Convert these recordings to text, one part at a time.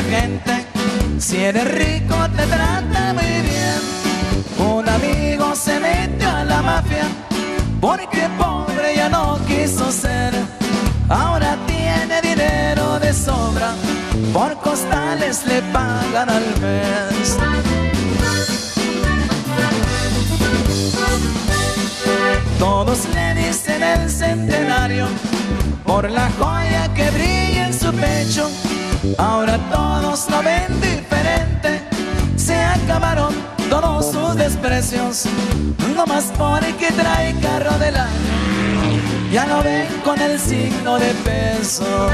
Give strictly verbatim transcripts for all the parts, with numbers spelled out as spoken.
gente. Si eres rico te trata muy bien. Un amigo se metió a la mafia porque pobre ya no quiso ser. Ahora tiene dinero de sobra, por costales le pagan al mes. Todos le dicen el centenario por la joya que brilla en su pecho. Ahora todos lo ven diferente, se acabaron todos sus desprecios. No más porque trae carro del año, ya lo ven con el signo de peso.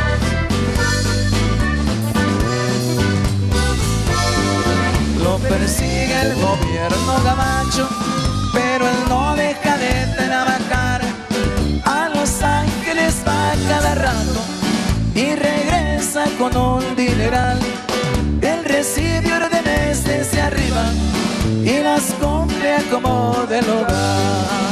Lo persigue el gobierno gabacho, pero él no deja de trabajar. A Los Ángeles va cada rato y regresa con un dineral. Él recibe órdenes desde arriba y las cumple como del hogar.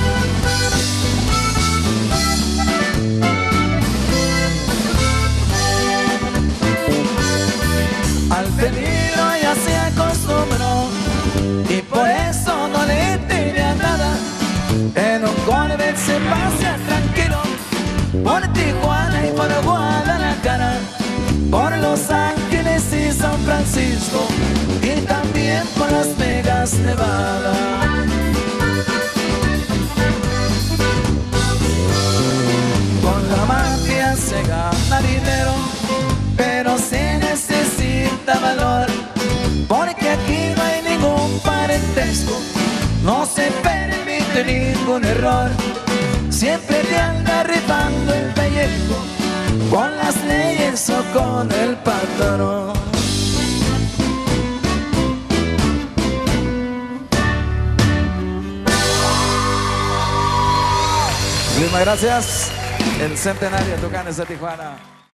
Al peligro ya se acostumbró y por eso no le teme a nada. En un Corvette se pasea tranquilo por Tijuana y por Guadalajara, por Los Ángeles y San Francisco y también por Las Vegas, Nevada. Con la mafia se gana dinero, pero se necesita valor, porque aquí no hay ningún parentesco, no se permite ningún error. Siempre te anda rifando el pellejo, con las leyes o con el patrón. Muchísimas gracias. El Centenario Tucanes de Tijuana.